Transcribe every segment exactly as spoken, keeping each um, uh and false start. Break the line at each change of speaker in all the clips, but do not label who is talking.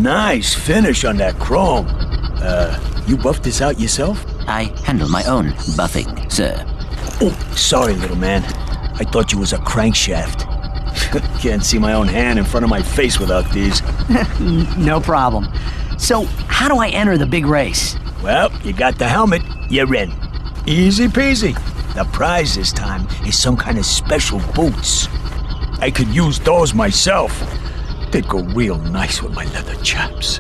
Nice finish on that chrome. Uh, you buffed this out yourself?
I handle my own buffing, sir.
Oh, sorry, little man. I thought you was a crankshaft. Can't see my own hand in front of my face without these.
No problem. So, how do I enter the big race?
Well, you got the helmet, you're in. Easy peasy. The prize this time is some kind of special boots. I could use those myself. They'd go real nice with my leather chaps.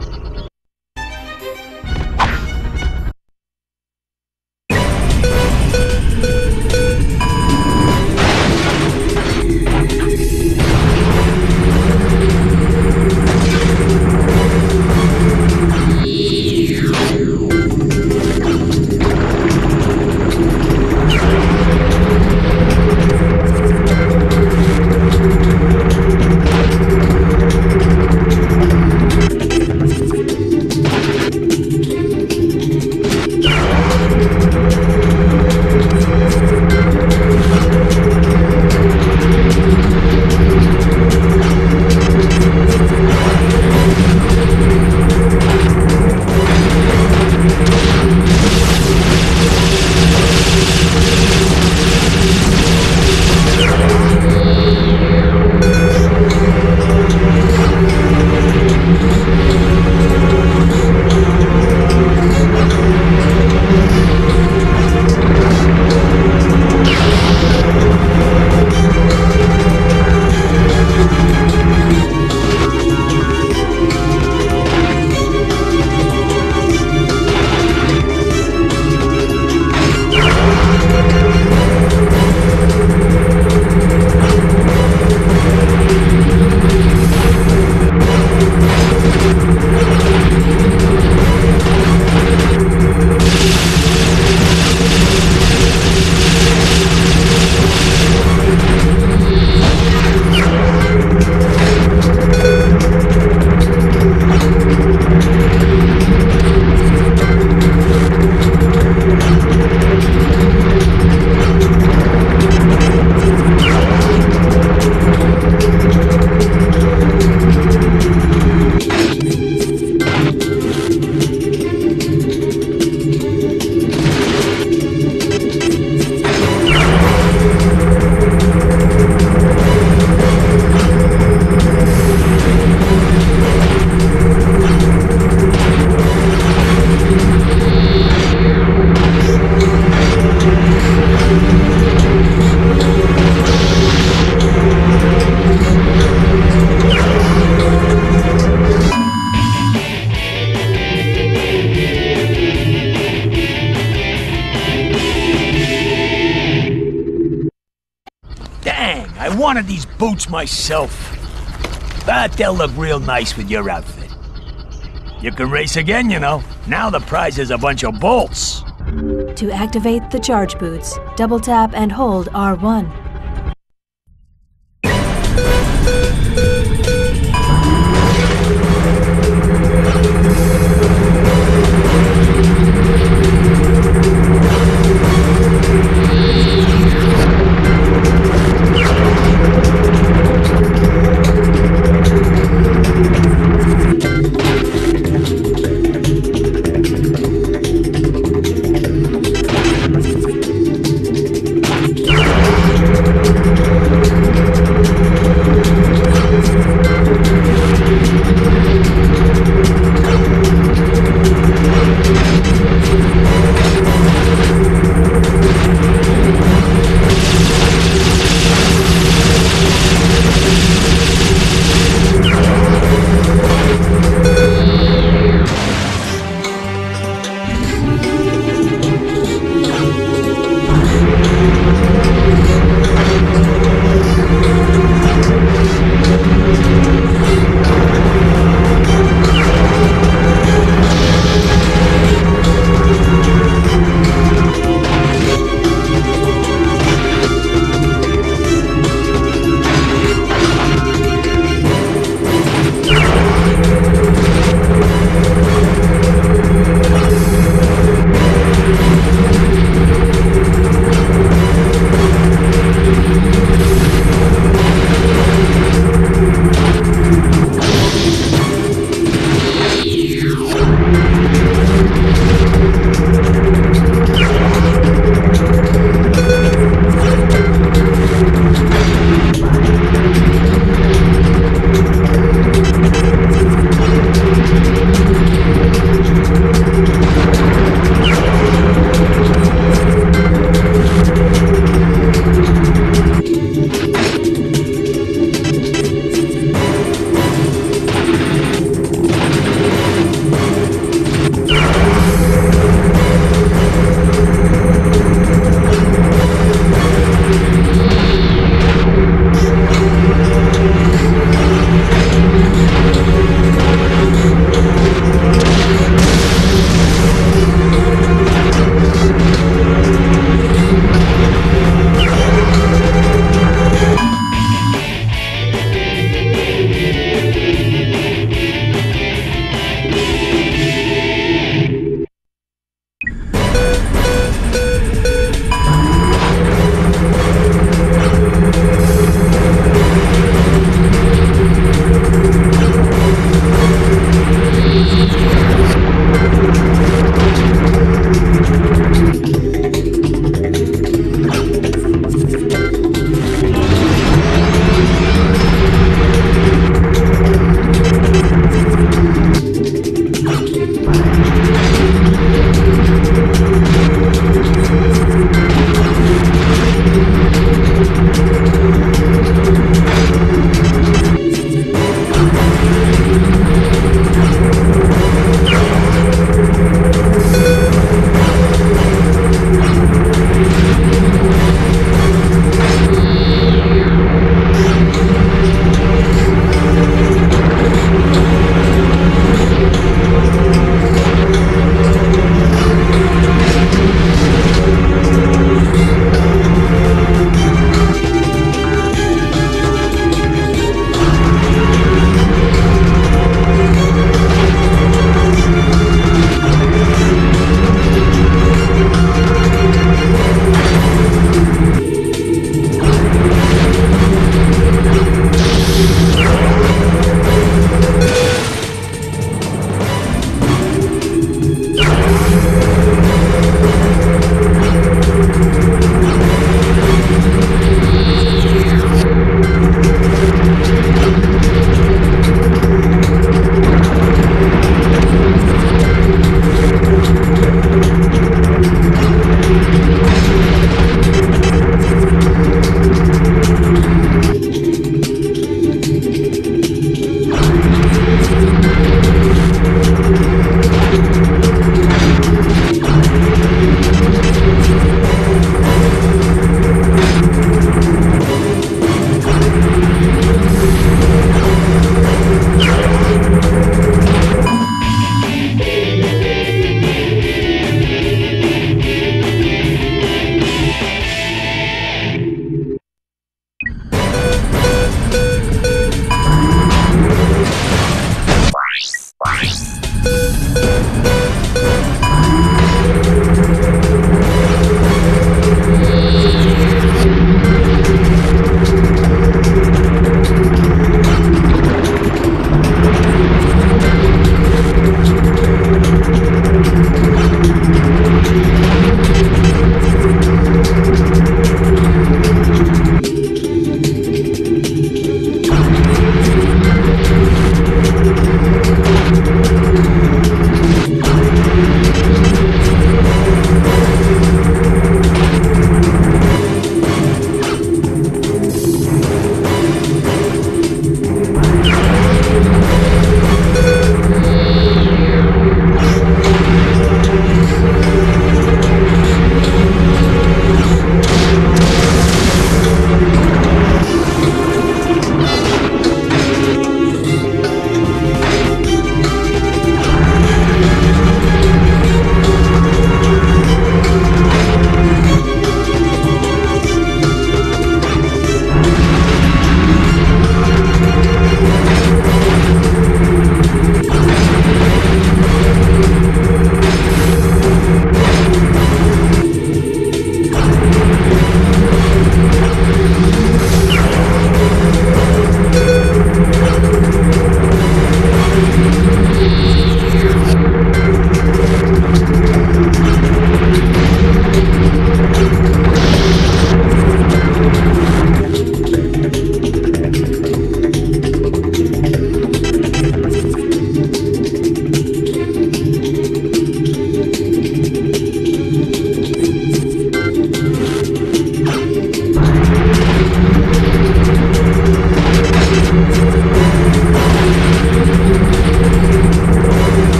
I wanted these boots myself. But they'll look real nice with your outfit. You can race again, you know. Now the prize is a bunch of bolts.
To activate the charge boots, double tap and hold R one.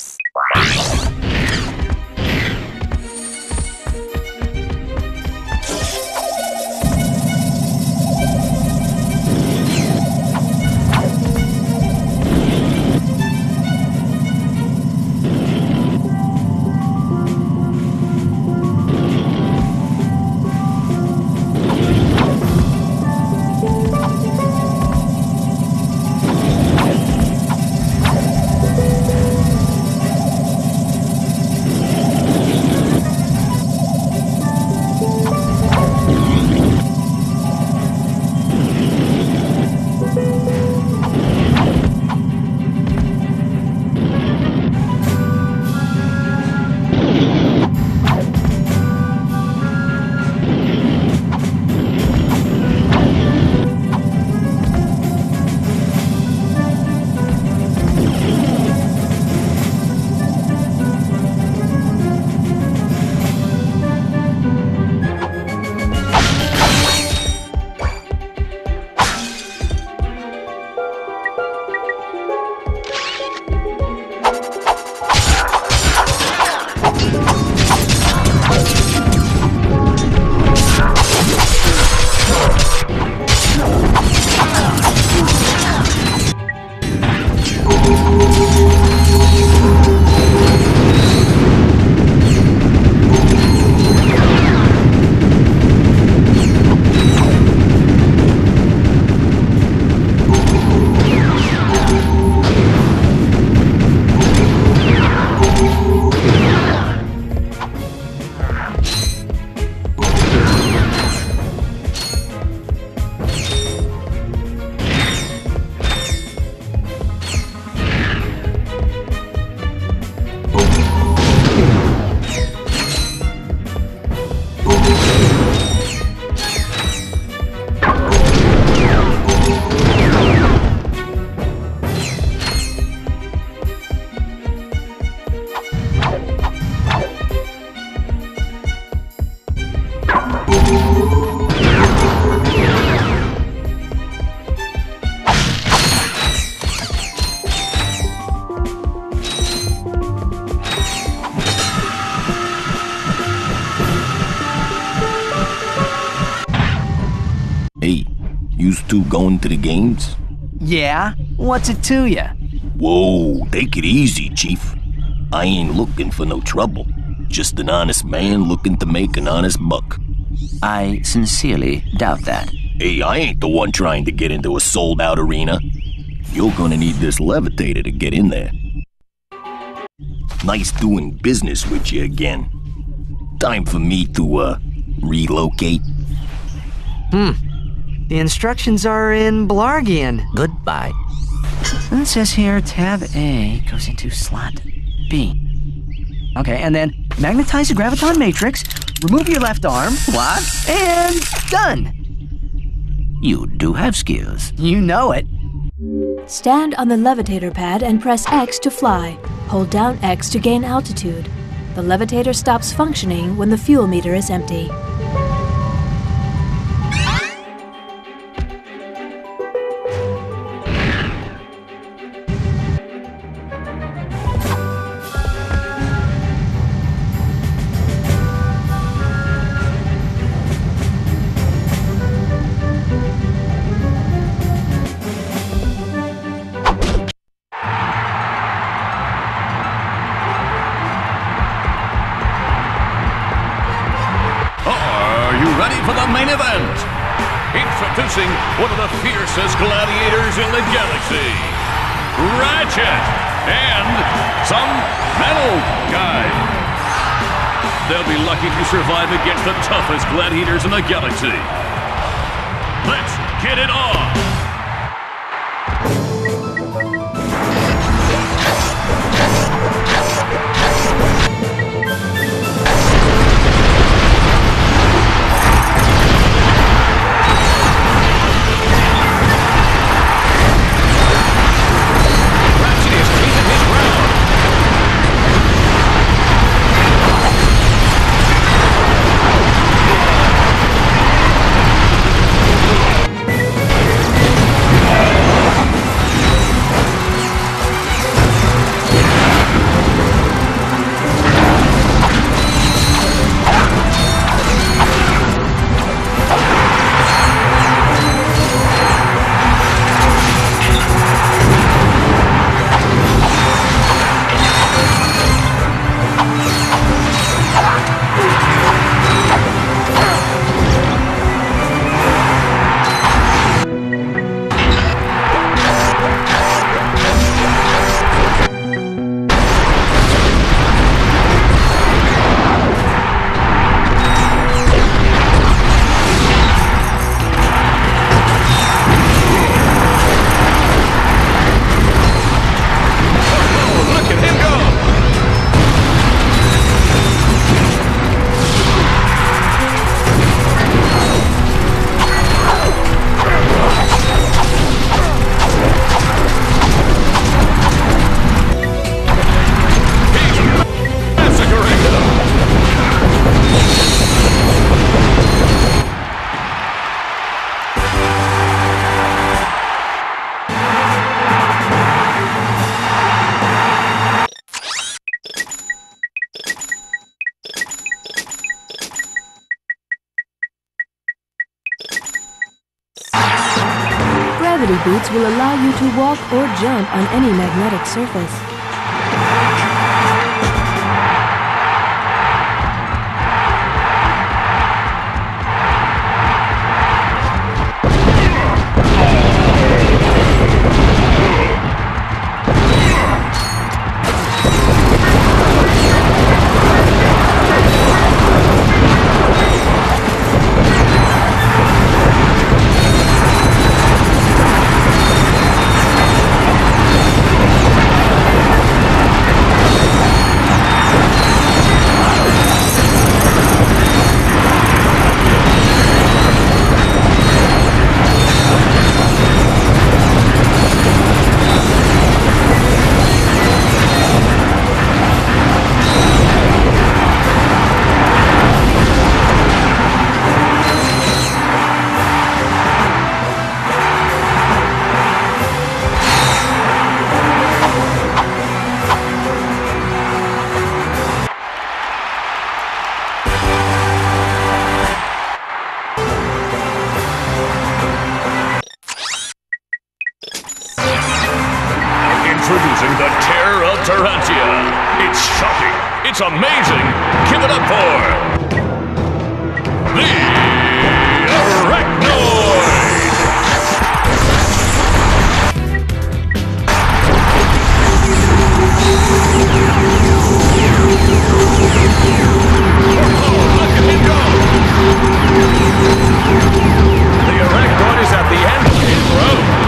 Hey, yous two going to the games?
Yeah? What's it to ya?
Whoa, take it easy, Chief. I ain't looking for no trouble. Just an honest man looking to make an honest buck.
I sincerely doubt that.
Hey, I ain't the one trying to get into a sold-out arena. You're gonna need this levitator to get in there. Nice doing business with you again. Time for me to, uh, relocate.
Hmm. The instructions are in Blargian.
Goodbye.
It says here, tab A goes into slot B. Okay, and then magnetize the graviton matrix, remove your left arm, what? And done.
You do have skills.
You know it.
Stand on the levitator pad and press X to fly. Hold down X to gain altitude. The levitator stops functioning when the fuel meter is empty.
Introducing one of the fiercest gladiators in the galaxy, Ratchet and some metal guy. They'll be lucky to survive against the toughest gladiators in the galaxy. Let's get it on!
Gravity boots will allow you to walk or jump on any magnetic surface.
Introducing the terror of Tarantia. It's shocking. It's amazing. Give it up for the Arachnoid. Oh, look at him go. The Arachnoid is at the end of his road.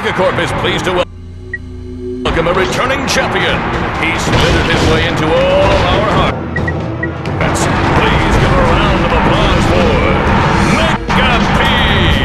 Megacorp is pleased to welcome a returning champion. He slithered his way into all of our hearts. Please give a round of applause for Megapede.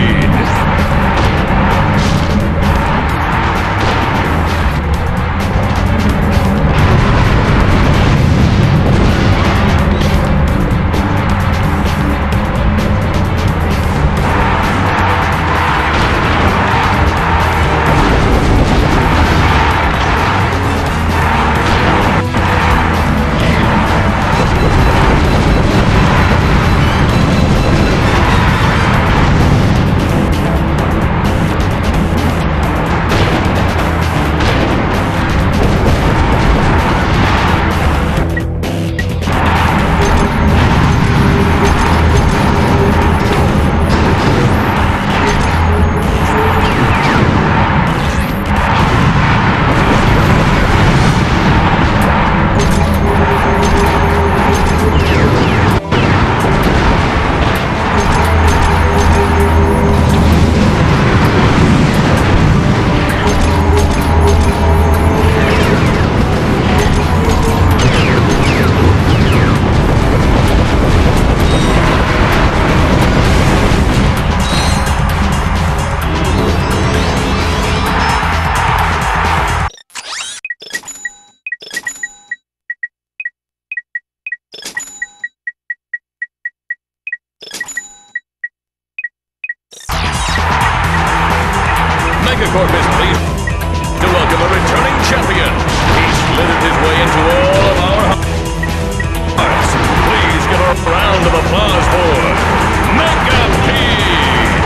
Megacorp is pleased to welcome a returning champion. He slithered his way into all of our hearts. Please give a round of applause for Megapede.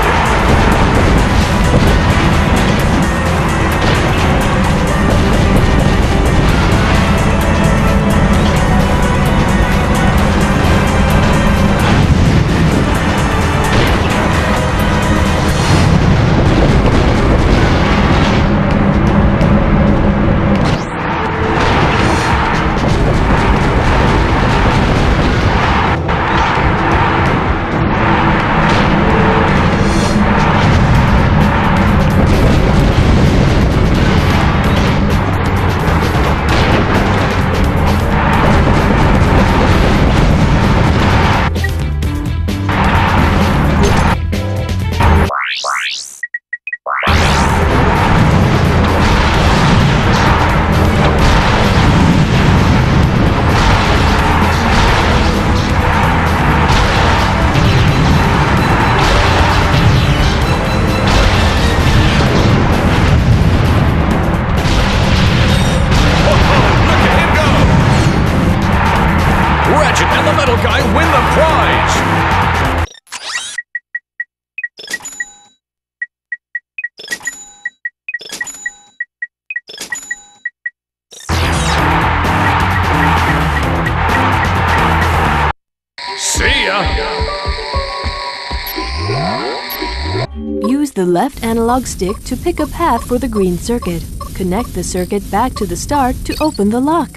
Ratchet and the Metal Guy win the prize! See ya!
Use the left analog stick to pick a path for the green circuit. Connect the circuit back to the start to open the lock.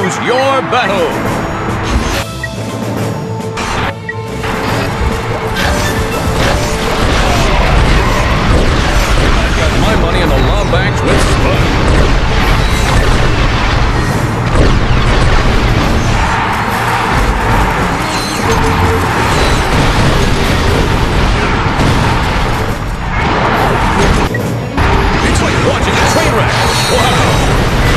choose your battle. My money in the Lombax with Spud. It's like watching a train wreck. Wow.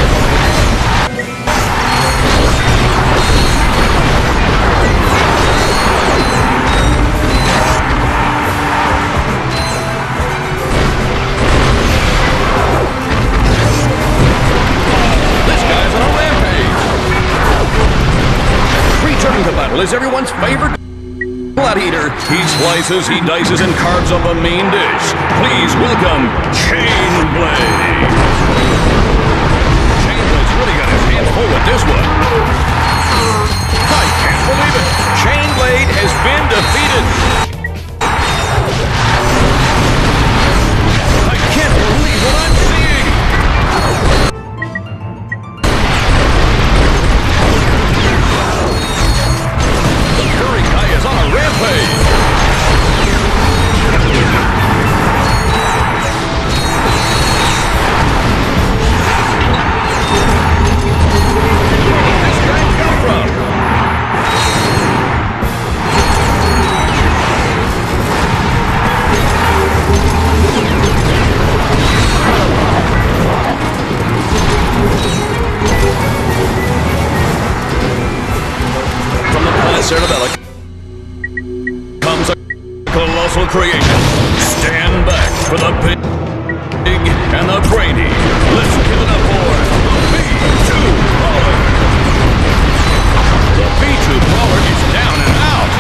Returning to battle is everyone's favorite gladiator. He slices, he dices, and carves up a main dish. Please welcome Chainblade. Chainblade's really got his hands full with this one. I can't believe it. Chainblade has been defeated. I can't believe what I'm seeing. Rampage! Where did this guy come from? From the planet Cerebella comes a colossal creation. Stand back for the big and the brainy. Let's give it up for the B two Brawler. The B two Brawler is down and out.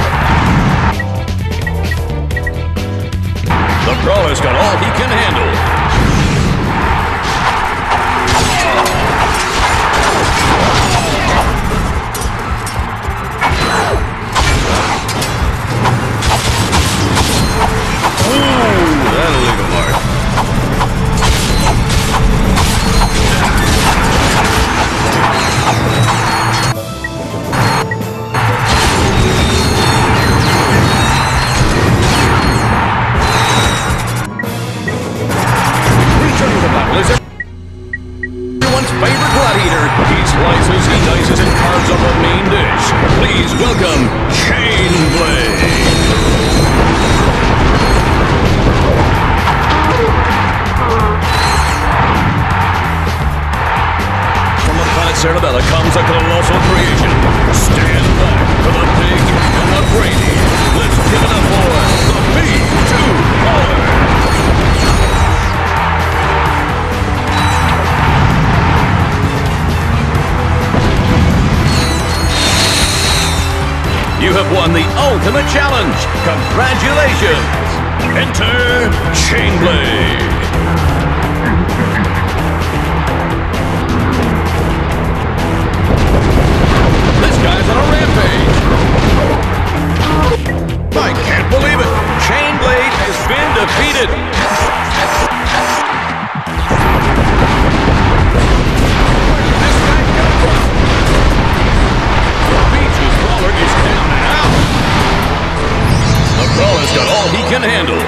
The Brawler's got all he can handle. That'll leave a mark. Returning to battle is everyone's favorite gladiator. He slices, he dices, and carves up a main dish. Please welcome Chainblade. Cerebella comes a colossal creation. Stand back for the big and the brainy. Let's give it up for the B two Brawler. You have won the ultimate challenge. Congratulations. Enter Chainblade. Guy's on a rampage. I can't believe it. Chainblade has been defeated. Where did this guy come from? The B two Brawler is down and out. The Brawler's got all he can handle.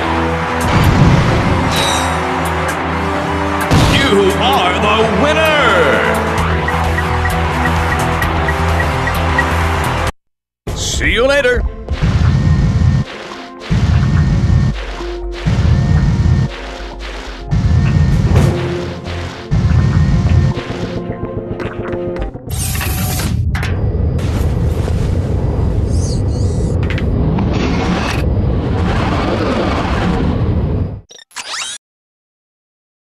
You are the winner. See you later.